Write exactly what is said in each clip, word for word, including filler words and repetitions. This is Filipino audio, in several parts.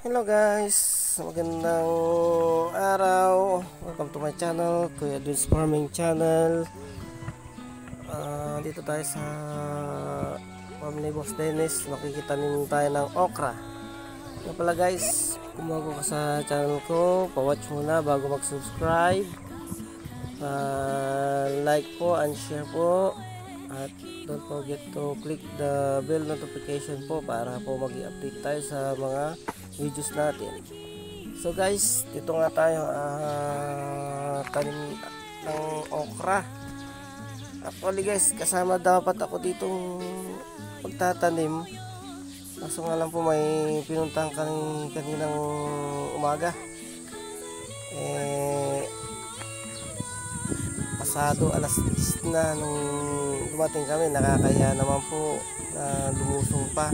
Hello guys, magandang araw. Welcome to my channel, Kuya Dudes Farming Channel. uh, Dito tayo sa farm ni Boss Dennis. Makikita din tayo ng okra. Nga pala guys, kung bago ka sa channel ko, pa-watch muna bago mag-subscribe. uh, Like po and share po. At don't forget to click the bell notification po para po mag-i-update tayo sa mga videos natin. So guys, dito nga tayo uh, tanim ng okra. Actually guys, kasama dapat ako ditong pagtatanim. Kaso nga lang po may pinuntahan kami kaninang umaga. Eh, pasado alas diyes na nung dumating kami. Nakakaya naman po na lumusong pa.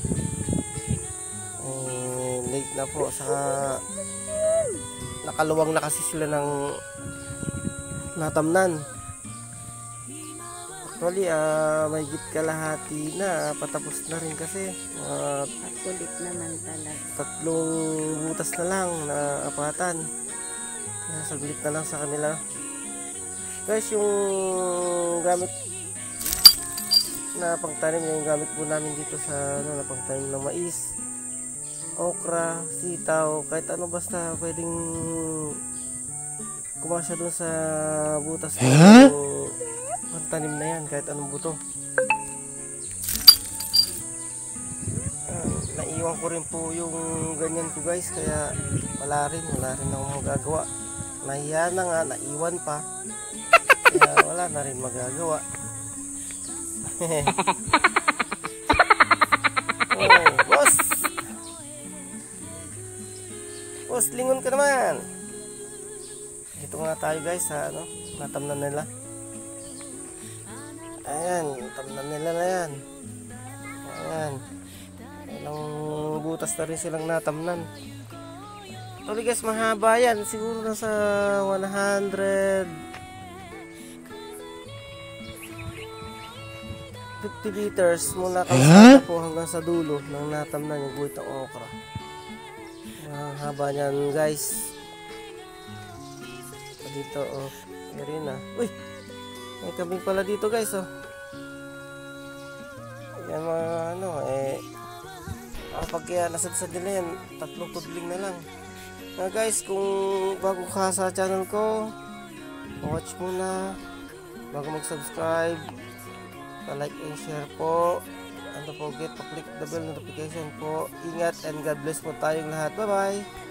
Late na po, saka nakaluwang na kasi sila ng natamnan. Actually uh, may git kalahati na, patapos na rin kasi uh, kulit naman talaga, tatlong butas na lang na apatan, kaya saglit na lang sa kanila guys. Yung gamit na pangtanim, yung gamit po namin dito sa ano, na pangtanim ng mais, okra, sitaw, kahit ano basta pwedeng kumasya dun sa butas ng pantanim na yan, kahit anong buto. Uh, naiwan ko rin po yung ganyan ko guys, kaya wala rin, wala rin akong magagawa. Nahiya na nga, naiwan pa, kaya wala na rin magagawa. Oh, boss! Boss, lingon ka naman. Dito nga tayo guys sa ano, natamnan nila. Ayan, natamnan nila na yan. Ayan. Ilang butas na rin silang natamnan. Actually guys, mahaba yan. Siguro nasa one hundred fifty meters mula kalsada po hanggang sa dulo ng natamnan yung guhit ng okra. Ang haba niyan guys. Dito oh, meron na. Uy, may kambing pala dito guys oh. Yan mga ano eh, kapag kaya nasadsad nila yan, tatlong tudling na lang. Na guys, kung bago ka sa channel ko, watch muna bago mag-subscribe, pa-like and share po. And don't forget to click the bell notification po. Ingat and God bless po tayong lahat. Bye bye.